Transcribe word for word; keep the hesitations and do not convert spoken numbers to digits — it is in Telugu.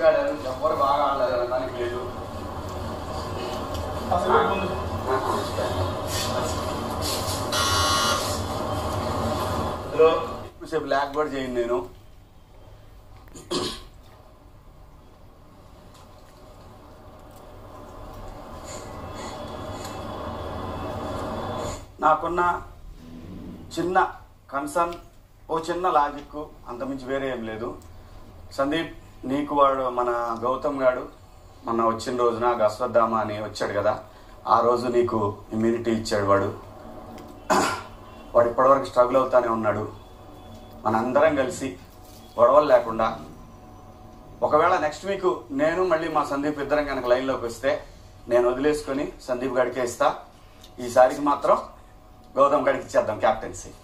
మంచిగా ఆడారు, ఎవరు బాగా ఆడలేదు దానికి లేదు. ఎక్కువసేపు ల్యాక్ కూడా చేయండి. నేను నాకున్న చిన్న కన్సర్న్, ఓ చిన్న లాజిక్, అంతమించి వేరే ఏం లేదు. సందీప్, నీకు వాడు మన గౌతమ్ గాడు మొన్న వచ్చిన రోజున అశ్వత్థామ అని వచ్చాడు కదా, ఆ రోజు నీకు ఇమ్యూనిటీ ఇచ్చాడు. వాడు వాడు ఇప్పటివరకు స్ట్రగుల్ అవుతానే ఉన్నాడు. మనందరం కలిసి గొడవలు లేకుండా, ఒకవేళ నెక్స్ట్ వీక్ నేను మళ్ళీ మా సందీప్ ఇద్దరం కనుక లైన్లోకి వస్తే నేను వదిలేసుకొని సందీప్ గడికే ఇస్తా. ఈసారికి మాత్రం గౌతమ్ గడికి ఇచ్చేద్దాం క్యాప్టెన్సీ.